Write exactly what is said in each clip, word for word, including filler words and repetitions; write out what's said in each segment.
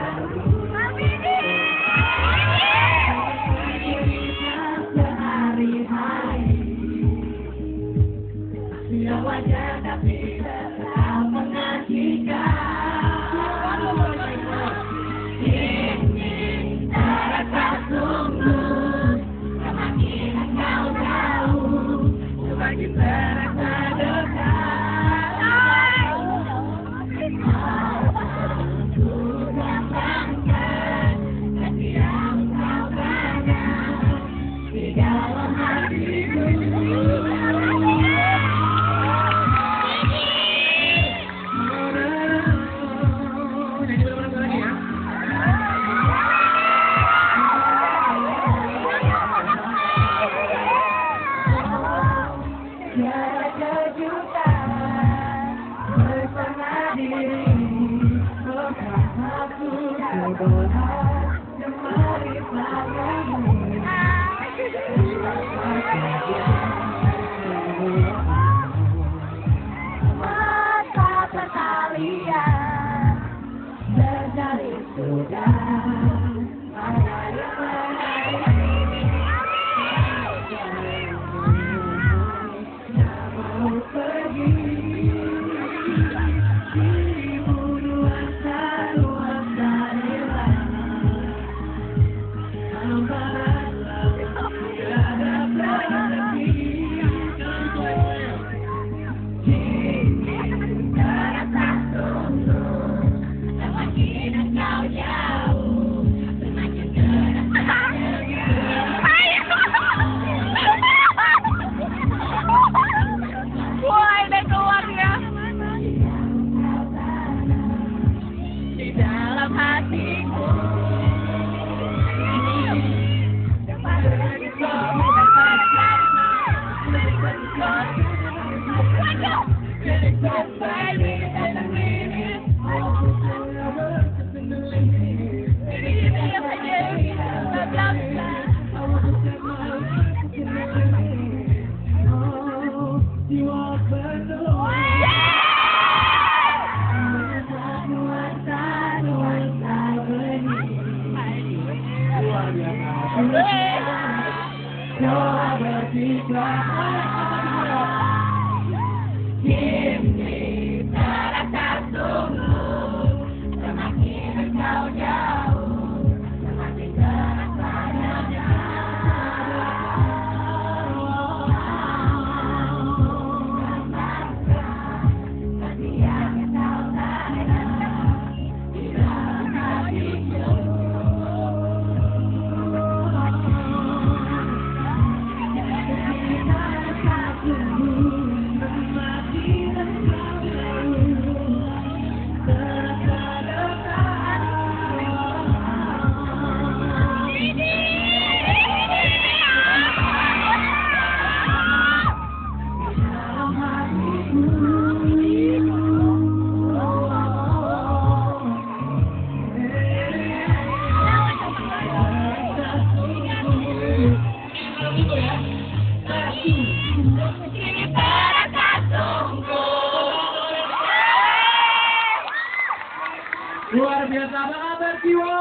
Luar biasa, apa kabar Jiwa?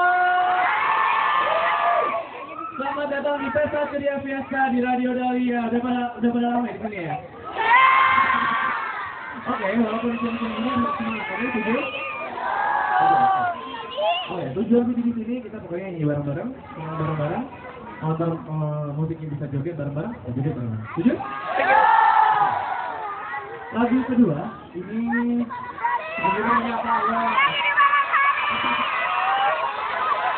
Selamat datang di Pesta Ceria Fiesta di Radio Dahlia. Udah pada, udah pada lama ya di sini ya? Oke, okay, walaupun di sini ini semangat, oke, tujuh? Oh ya, tujuan di sini kita pokoknya nyanyi bareng-bareng, nyanyi bareng-bareng, nonton uh, musiknya bisa joget bareng-bareng, dan joget bareng-bareng. Tujuh? Lagu kedua, ini lagunya Pak.